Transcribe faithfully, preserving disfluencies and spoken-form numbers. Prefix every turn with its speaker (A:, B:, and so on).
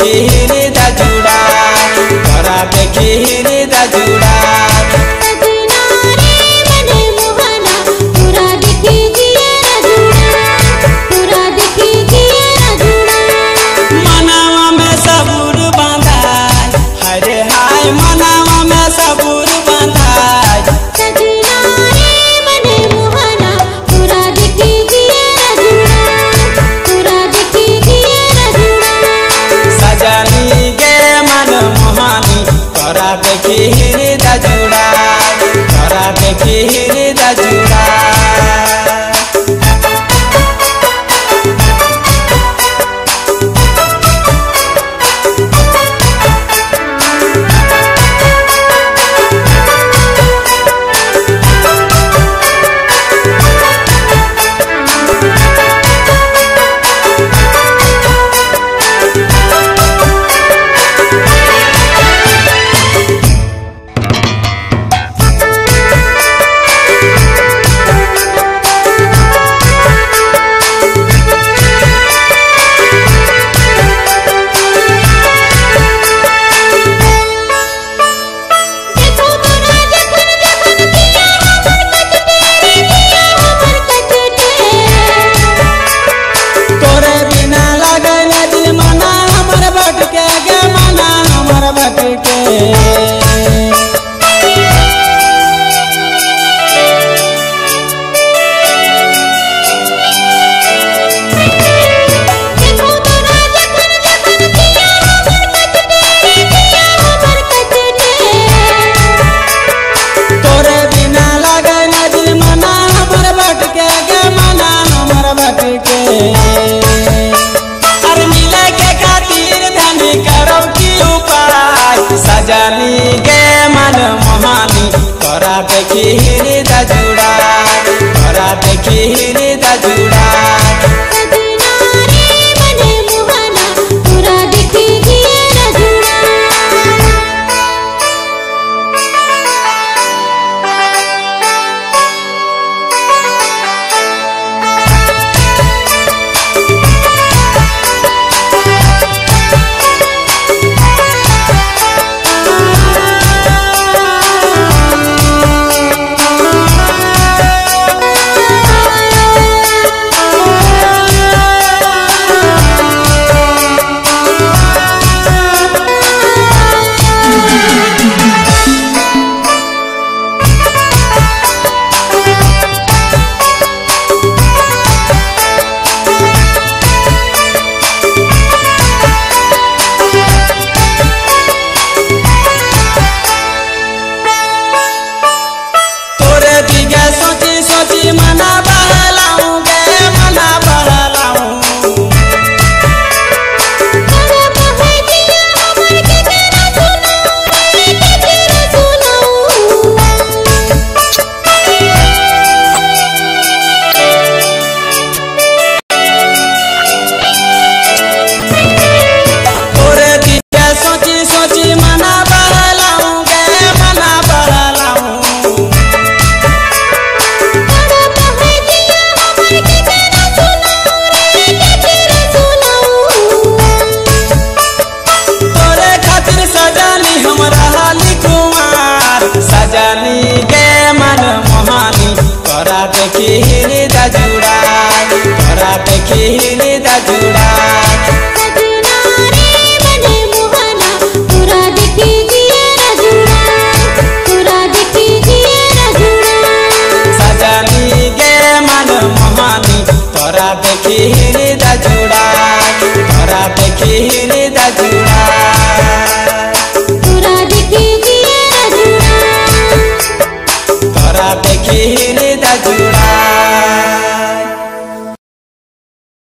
A: देखी हृदय जुड़ा, तोरा देखी हृदय जुड़ा। देखी हृदय जुड़ा, तोरा देखी हृदय जुड़ा। सजनी के मन मोहानी, तोरा देखी हृदय जुड़ा, तोरा देखी हृदय जुड़ा। सजनी के मन मोहानी, तोरा देखी हृदय जुड़ा, तोरा देखी हृदय जुड़ा। सजनी के मन मोहानी, तोरा देखी हृदय जुड़ा, तोरा देखी हृदय जुड़ा। देखी हृदय जुड़ा।